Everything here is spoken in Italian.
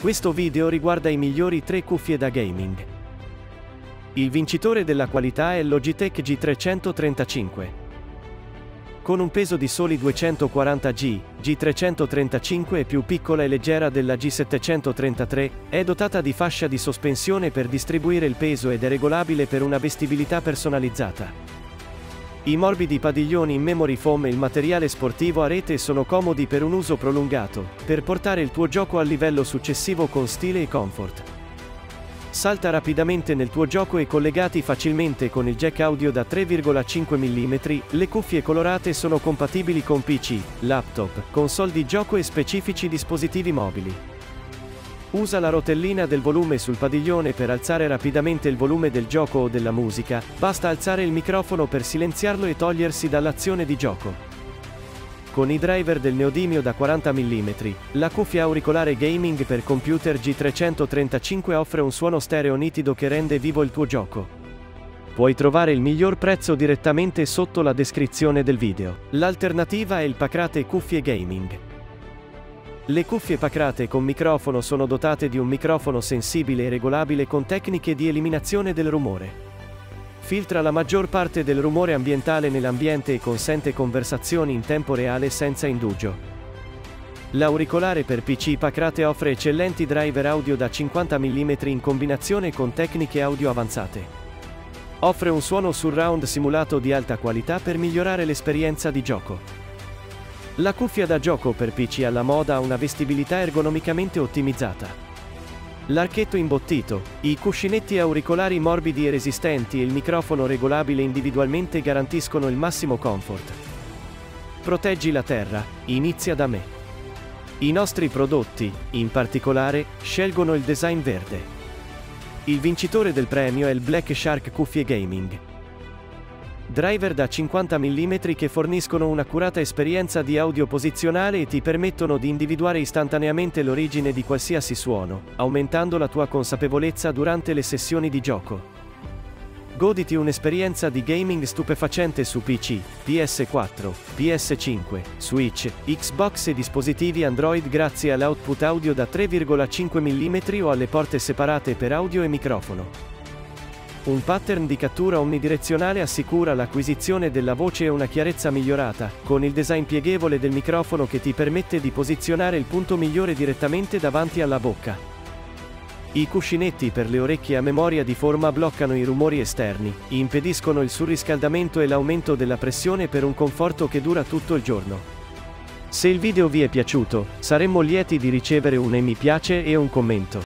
Questo video riguarda i migliori 3 cuffie da gaming. Il vincitore della qualità è il Logitech G335. Con un peso di soli 240 G, G335 è più piccola e leggera della G733, è dotata di fascia di sospensione per distribuire il peso ed è regolabile per una vestibilità personalizzata. I morbidi padiglioni in memory foam e il materiale sportivo a rete sono comodi per un uso prolungato, per portare il tuo gioco al livello successivo con stile e comfort. Salta rapidamente nel tuo gioco e collegati facilmente con il jack audio da 3,5 mm, le cuffie colorate sono compatibili con PC, laptop, console di gioco e specifici dispositivi mobili. Usa la rotellina del volume sul padiglione per alzare rapidamente il volume del gioco o della musica, basta alzare il microfono per silenziarlo e togliersi dall'azione di gioco. Con i driver del neodimio da 40 mm, la cuffia auricolare gaming per computer G335 offre un suono stereo nitido che rende vivo il tuo gioco. Puoi trovare il miglior prezzo direttamente sotto la descrizione del video. L'alternativa è il Pacrate Cuffie Gaming. Le cuffie Pacrate con microfono sono dotate di un microfono sensibile e regolabile con tecniche di eliminazione del rumore. Filtra la maggior parte del rumore ambientale nell'ambiente e consente conversazioni in tempo reale senza indugio. L'auricolare per PC Pacrate offre eccellenti driver audio da 50 mm in combinazione con tecniche audio avanzate. Offre un suono surround simulato di alta qualità per migliorare l'esperienza di gioco. La cuffia da gioco per PC alla moda ha una vestibilità ergonomicamente ottimizzata. L'archetto imbottito, i cuscinetti auricolari morbidi e resistenti e il microfono regolabile individualmente garantiscono il massimo comfort. Proteggi la terra, inizia da me. I nostri prodotti, in particolare, scelgono il design verde. Il vincitore del premio è il Black Shark Cuffie Gaming. Driver da 50 mm che forniscono un'accurata esperienza di audio posizionale e ti permettono di individuare istantaneamente l'origine di qualsiasi suono, aumentando la tua consapevolezza durante le sessioni di gioco. Goditi un'esperienza di gaming stupefacente su PC, PS4, PS5, Switch, Xbox e dispositivi Android grazie all'output audio da 3,5 mm o alle porte separate per audio e microfono. Un pattern di cattura omnidirezionale assicura l'acquisizione della voce e una chiarezza migliorata, con il design pieghevole del microfono che ti permette di posizionare il punto migliore direttamente davanti alla bocca. I cuscinetti per le orecchie a memoria di forma bloccano i rumori esterni, impediscono il surriscaldamento e l'aumento della pressione per un conforto che dura tutto il giorno. Se il video vi è piaciuto, saremmo lieti di ricevere un mi piace e un commento.